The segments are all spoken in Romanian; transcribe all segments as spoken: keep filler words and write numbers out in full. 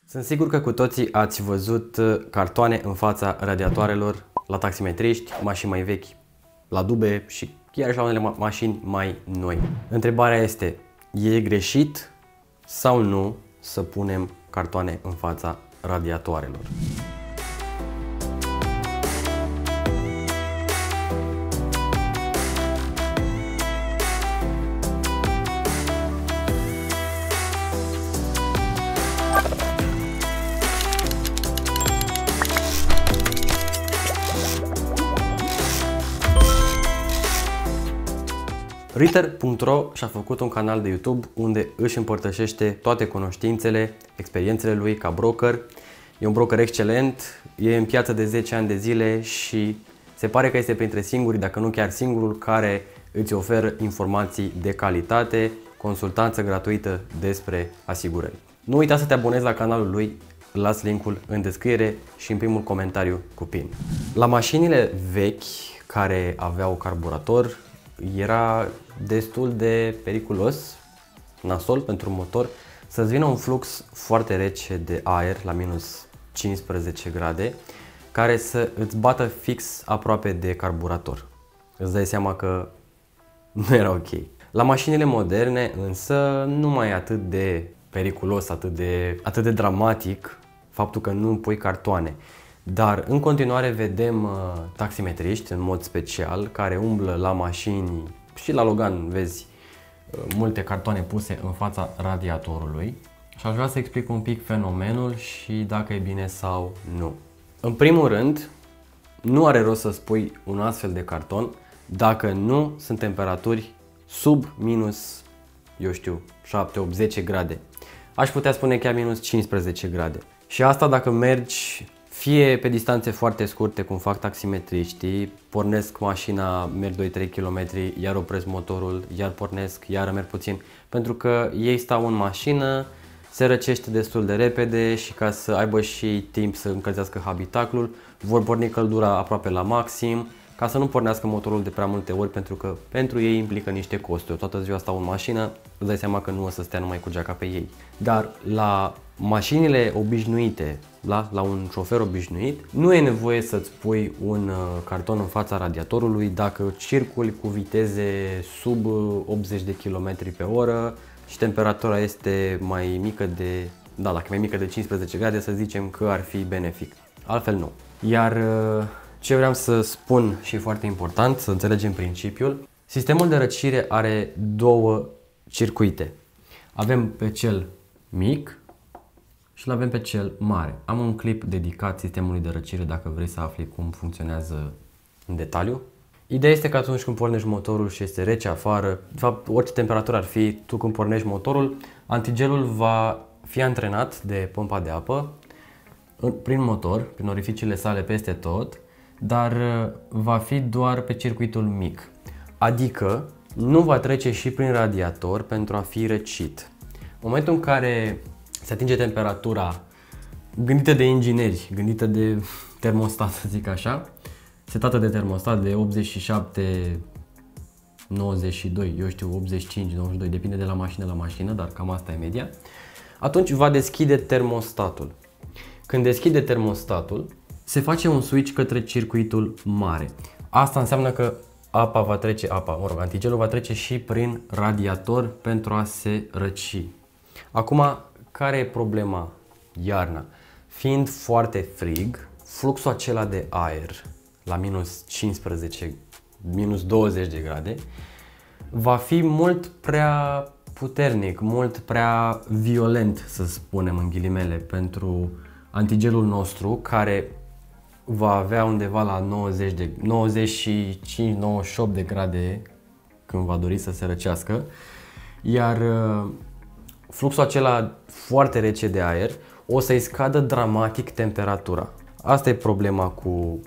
Sunt sigur că cu toții ați văzut cartoane în fața radiatoarelor la taximetriști, mașini mai vechi, la dube și chiar și la unele ma mașini mai noi. Întrebarea este, e greșit sau nu să punem cartoane în fața radiatoarelor? Ritter punct ro și-a făcut un canal de YouTube unde își împărtășește toate cunoștințele, experiențele lui ca broker. E un broker excelent, e în piață de zece ani de zile și se pare că este printre singurii, dacă nu chiar singurul, care îți oferă informații de calitate, consultanță gratuită despre asigurări. Nu uita să te abonezi la canalul lui, las linkul în descriere și în primul comentariu cu pin. La mașinile vechi care aveau carburator, era destul de periculos, nasol pentru motor, să-ți vină un flux foarte rece de aer la minus cincisprezece grade, care să îți bată fix aproape de carburator. Îți dai seama că nu era ok. La mașinile moderne însă nu mai e atât de periculos, atât de, atât de dramatic faptul că nu pui cartoane. Dar în continuare vedem uh, taximetriști în mod special care umblă la mașini și la Logan vezi uh, multe cartoane puse în fața radiatorului și aș vrea să explic un pic fenomenul și dacă e bine sau nu. În primul rând, nu are rost să spui un astfel de carton dacă nu sunt temperaturi sub minus, eu știu, șapte, opt, zece grade. Aș putea spune chiar minus cincisprezece grade. Și asta dacă mergi fie pe distanțe foarte scurte, cum fac taximetriștii, pornesc mașina, merg doi trei kilometri, iar opresc motorul, iar pornesc, iar merg puțin, pentru că ei stau în mașină, se răcește destul de repede și ca să aibă și timp să încălzească habitaclul, vor porni căldura aproape la maxim, ca să nu pornească motorul de prea multe ori, pentru că pentru ei implică niște costuri. Toată ziua stau în mașină, îți dai seama că nu o să stea numai cu geaca pe ei. Dar la mașinile obișnuite, la, la un șofer obișnuit, nu e nevoie să-ți pui un uh, carton în fața radiatorului dacă circuli cu viteze sub optzeci de kilometri pe oră și temperatura este mai mică de, da, dacă e mai mică de cincisprezece grade, să zicem că ar fi benefic. Altfel nu. Iar uh, ce vreau să spun și foarte important, să înțelegem principiul, sistemul de răcire are două circuite. Avem pe cel mic și îl avem pe cel mare. Am un clip dedicat sistemului de răcire dacă vrei să afli cum funcționează în detaliu. Ideea este că atunci când pornești motorul și este rece afară, de fapt orice temperatură ar fi, tu când pornești motorul, antigelul va fi antrenat de pompa de apă prin motor, prin orificiile sale peste tot, dar va fi doar pe circuitul mic. Adică nu va trece și prin radiator pentru a fi răcit. În momentul în care se atinge temperatura gândită de ingineri, gândită de termostat, să zic așa, setată de termostat de optzeci și șapte, nouăzeci și doi, eu știu, optzeci și cinci, nouăzeci și doi, depinde de la mașină la mașină, dar cam asta e media, atunci va deschide termostatul. Când deschide termostatul, se face un switch către circuitul mare. Asta înseamnă că apa va trece, apa, mă rog, antigelul va trece și prin radiator pentru a se răci. Acum, care e problema iarna? Fiind foarte frig, fluxul acela de aer la minus cincisprezece, minus douăzeci de grade va fi mult prea puternic, mult prea violent, să spunem în ghilimele, pentru antigelul nostru, care va avea undeva la nouăzeci de, nouăzeci și cinci nouăzeci și opt de grade când va dori să se răcească, iar fluxul acela foarte rece de aer o să-i scadă dramatic temperatura. Asta e problema cu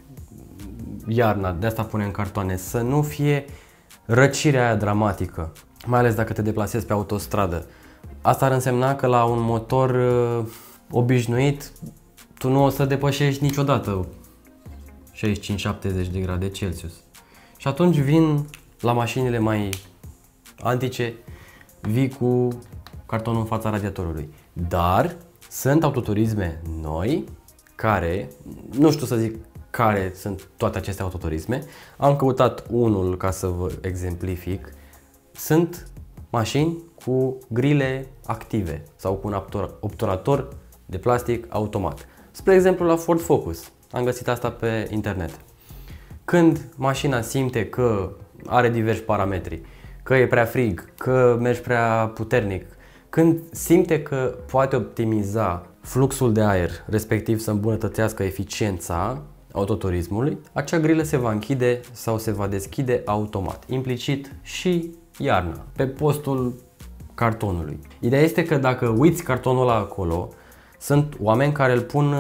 iarna, de asta punem cartoane, să nu fie răcirea aia dramatică, mai ales dacă te deplasezi pe autostradă. Asta ar însemna că la un motor uh, obișnuit tu nu o să depășești niciodată șaizeci și cinci șaptezeci de grade Celsius. Și atunci vin la mașinile mai antice, vii cu cartonul în fața radiatorului. Dar Sunt autoturisme noi care, nu știu să zic care sunt toate aceste autoturisme, am căutat unul ca să vă exemplific. Sunt mașini cu grile active sau cu un obturator de plastic automat. Spre exemplu la Ford Focus, am găsit asta pe internet. Când mașina simte că are diversi parametri, că e prea frig, că mergi prea puternic, când simte că poate optimiza fluxul de aer, respectiv să îmbunătățească eficiența autoturismului, acea grilă se va închide sau se va deschide automat, implicit și iarna, pe postul cartonului. Ideea este că dacă uiți cartonul ăla acolo, sunt oameni care îl pun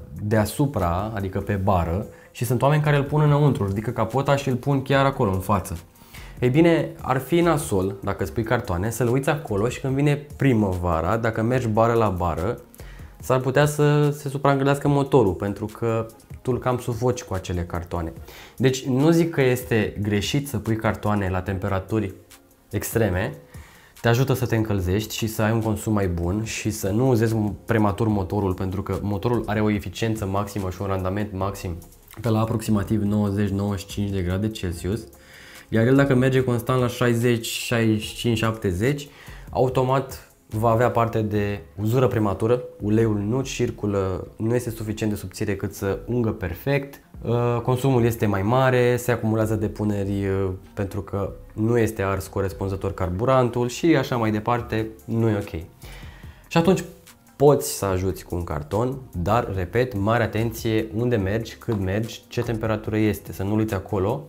deasupra, adică pe bară, și sunt oameni care îl pun înăuntru, ridică capota și îl pun chiar acolo în față. Ei bine, ar fi nasol, dacă îți pui cartoane, să-l uiți acolo și când vine primăvara, dacă mergi bară la bară, s-ar putea să se supraîncălzească motorul, pentru că tu îl cam sufoci cu acele cartoane. Deci nu zic că este greșit să pui cartoane la temperaturi extreme, te ajută să te încălzești și să ai un consum mai bun și să nu uzezi prematur motorul, pentru că motorul are o eficiență maximă și un randament maxim pe la aproximativ nouăzeci nouăzeci și cinci de grade Celsius, iar el dacă merge constant la șaizeci șaizeci și cinci șaptezeci, automat va avea parte de uzură prematură, uleiul nu circulă, nu este suficient de subțire cât să ungă perfect, consumul este mai mare, se acumulează depuneri pentru că nu este ars corespunzător carburantul și așa mai departe, nu e ok. Și atunci poți să ajuți cu un carton, dar, repet, mare atenție unde mergi, cât mergi, ce temperatură este, să nu uiți acolo.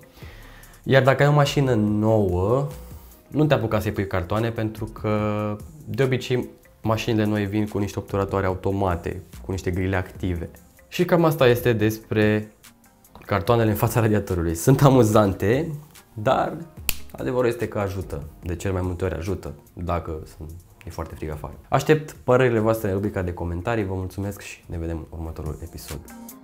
Iar dacă ai o mașină nouă, nu te apuca să-i pui cartoane, pentru că de obicei mașinile noi vin cu niște obturatoare automate, cu niște grile active. Și cam asta este despre cartoanele în fața radiatorului. Sunt amuzante, dar adevărul este că ajută. De cel mai multe ori ajută, dacă sunt, e foarte frig afară. Aștept părerile voastre în rubrica de comentarii, vă mulțumesc și ne vedem în următorul episod.